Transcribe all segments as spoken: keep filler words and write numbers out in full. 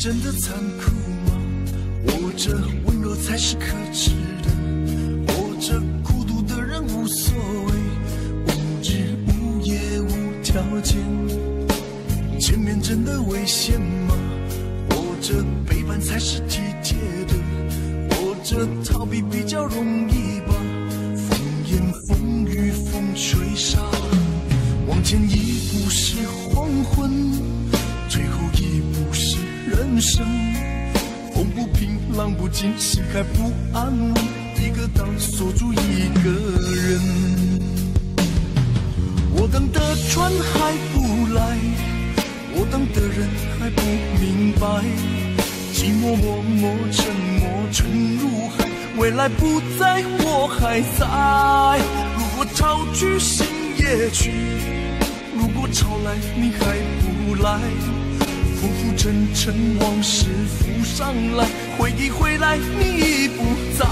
真的残酷吗？活着温柔才是可耻的，活着孤独的人无所谓，无日无夜无条件。见面真的危险吗？活着背叛才是体贴的，活着逃避比较容易吧。风言风语风吹沙，往前一步是黄昏，最后一步是人生。风不平浪不静，心还不安稳，一个岛锁住一个人。我等的船还不来，我等的人还不明白，寂寞默默沉默沉入海，未来不在我还在。如果潮去心也去，如果潮来你还不来，浮浮沉沉往事浮上来，回忆回来你已不在。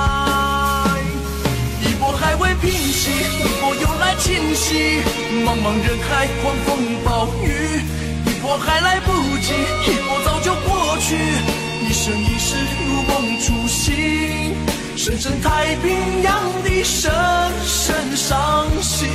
一波还未平息，一波又来侵袭，茫茫人海狂风暴雨，一波还来不及，一波早就过去，一生一世如梦初醒，深深太平洋的深深伤心。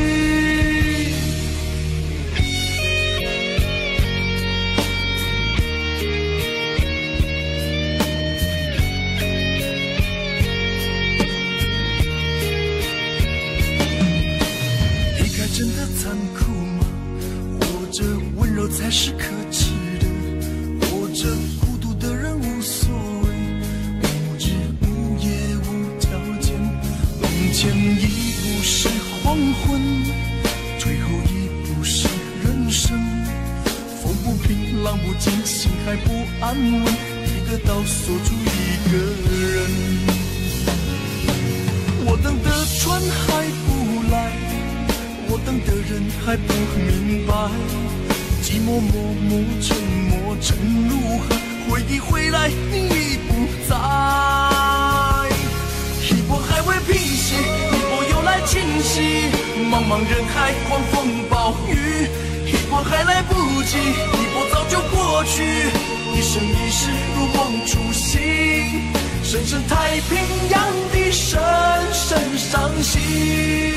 真的残酷吗？活着温柔才是可耻的，活着孤独的人无所谓，无日无夜无条件。往前一步是黄昏，最后一步是人生。风不平浪不静，心还不安稳，一个岛锁住一个人。我等的船还不来，我等的人还不明白，寂寞默默沉默沉入海，回忆回来你已不在。一波还未平息，一波又来侵袭，茫茫人海狂风暴雨，一波还来不及，一波早就过去，一生一世如梦初醒，深深太平洋的深深伤心。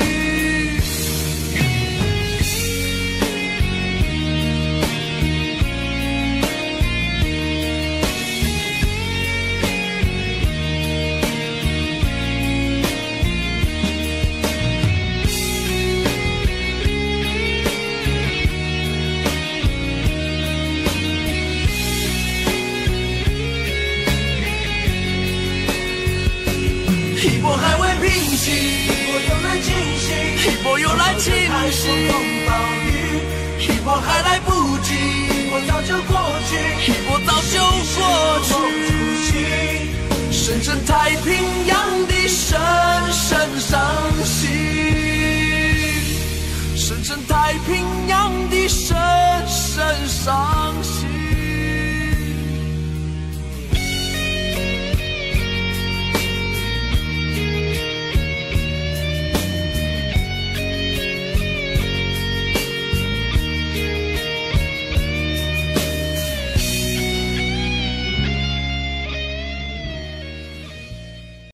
一波还未平息，一波又来侵袭，一波又来侵袭，一波还来不及，一波早就过去，一波早就过去，深深太平洋的深深伤心，深深太平洋的深深伤心。